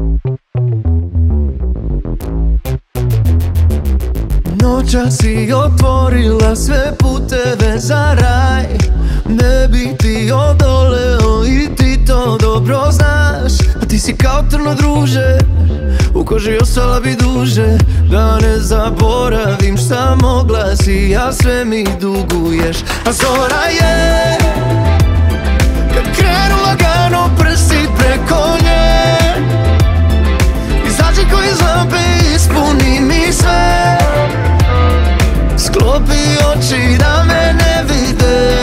Noćas si otvorila sve puteve za raj. Ne bi ti odoleo i ti to dobro znaš. A ti si kao trno druže, u koži ostala bi duže. Da ne zaboravim šta mogla si, a sve mi duguješ. A zora je kad krenu lagano prsti preko nje. Izađi ko iz lampe, ispuni mi sve. Sklopi oči da me ne vide.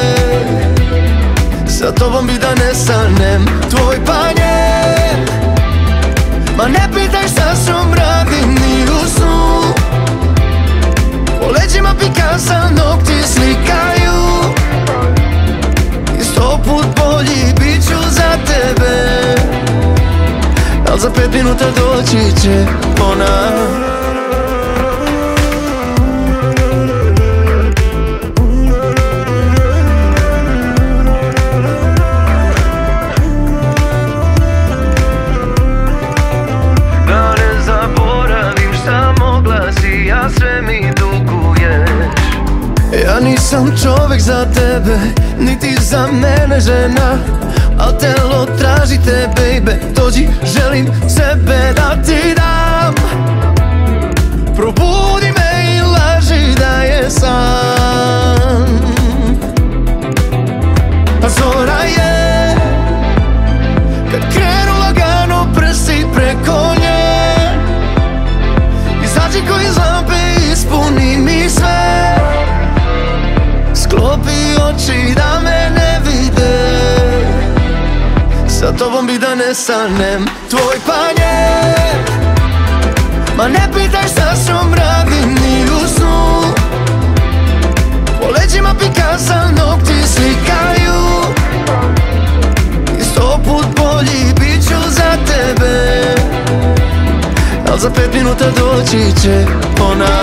Sa tobom bi da nestanem, tvoj panjer. Ma ne pitaj šta sam radim ni u snu. Po leđima Picassa nokti slikaju. I 100 put bolji bit ću za tebe. Al za 5 minuta doći će ona. Sve mi duguješ. Ja nisam čovjek za tebe, niti za mene žena. Al telo traži te, baby. Dođi, želim sebe da ti dam. Probudi me i laži da je san. A zora je kad krenu lagano prsti preko nje. Izađi ko iz lampe, ispuni mi sve. Sklopi oči da me ne vide. Sa tobom bi da nestanem, tvoj panjer. Ma ne pitaj šta sam radim ni u snu. Po leđima Picassa nokti slikaju. I 100 put bolji bit ću za tebe. Al za 5 minuta doći će ona.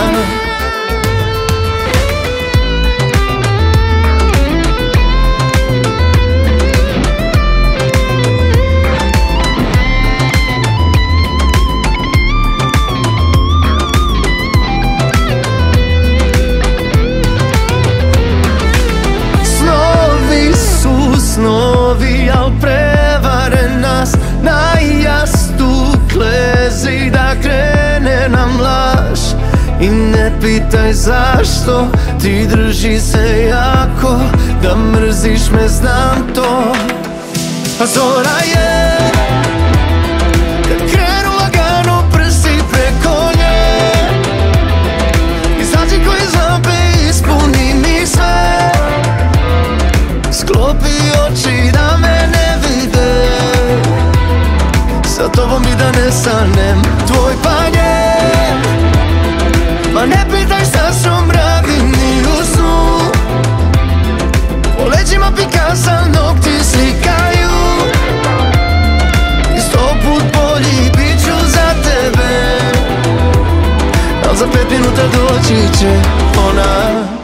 Snovi su snovi, al prevare nas na jastukle zid. Da krene nam laž i ne pitaj zašto. Ti drži se jako, da mrziš me, znam to. A zora je kad krenu lagano prsti preko nje. Izađi ko iz lampe, ispuni mi sve. Sklopi oči da me ne vide. Sa tobom bi da nestanem, tvoj panjer. Ma ne pitaj šta sam radim ni u snu. Po leđima Picassa nokti slikaju. I 100 put bolji bit ću za tebe. Al za 5 minuta doći će ona.